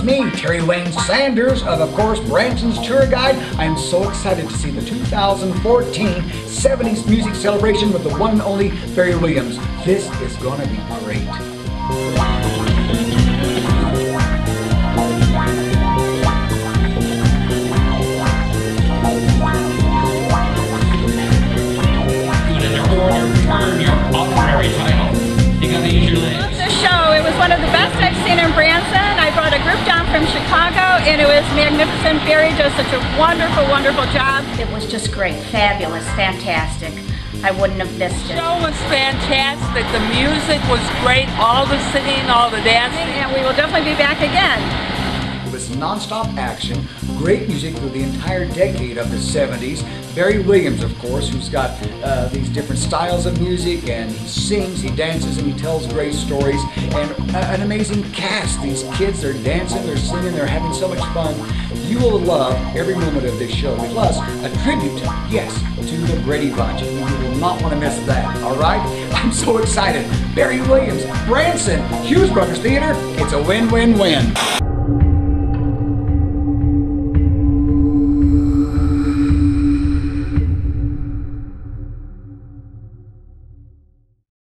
me, Terry Wayne Sanders of course, Branson's tour guide. I am so excited to see the 2014 70s music celebration with the one and only Barry Williams. This is going to be great. One of the best I've seen in Branson. I brought a group down from Chicago and it was magnificent. Barry does such a wonderful, wonderful job. It was just great, fabulous, fantastic. I wouldn't have missed it. The show was fantastic. The music was great. All the singing, all the dancing. And we will definitely be back again. It was non-stop action, great music through the entire decade of the 70s. Barry Williams, of course, who's got these different styles of music, and he sings, he dances, and he tells great stories, and an amazing cast. These kids, they're dancing, they're singing, they're having so much fun. You will love every moment of this show. Plus, a tribute, yes, to the Brady Bunch. You will not want to miss that, all right? I'm so excited. Barry Williams, Branson, Hughes Brothers Theater, it's a win-win-win.